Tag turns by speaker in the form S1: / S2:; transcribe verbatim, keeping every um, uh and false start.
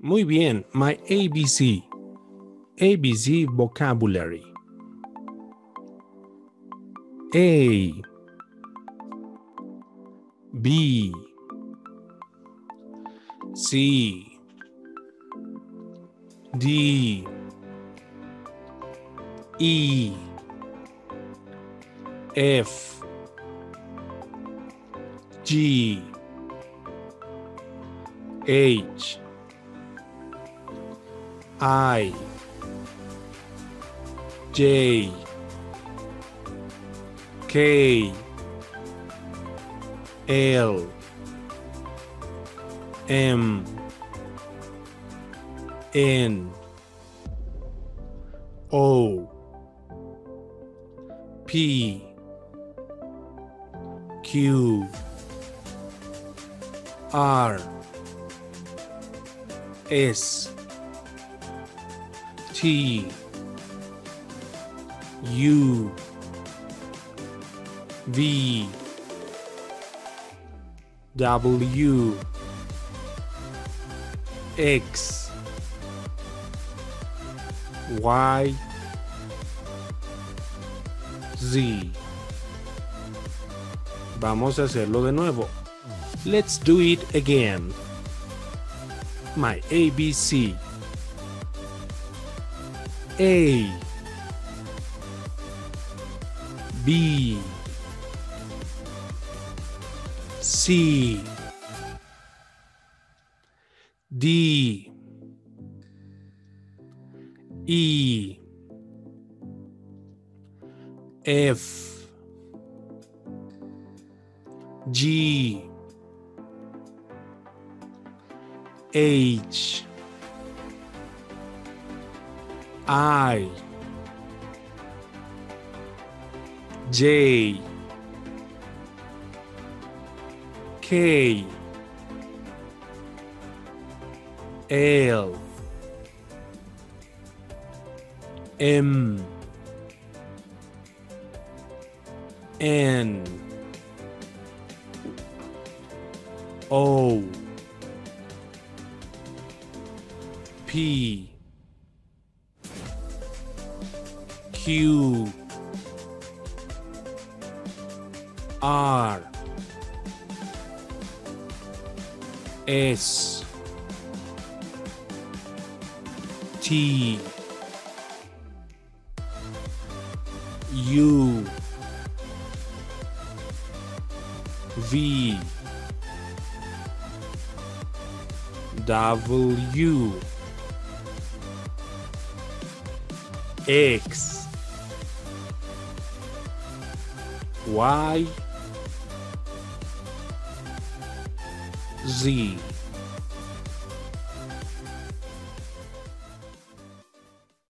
S1: Muy bien, my A B C. A B C vocabulary. A, B, C, D, E, F, G, H, I, J, K, L, M, N, O, P, Q, R, S, T, U, V, W, X, Y, Z. Vamos a hacerlo de nuevo. Let's do it again. My A B C. A, B, C, D, E, F, G, H, I, J, K, L, M, N, O, P, Q, R, S, T, U, V, W, X, Y, Z.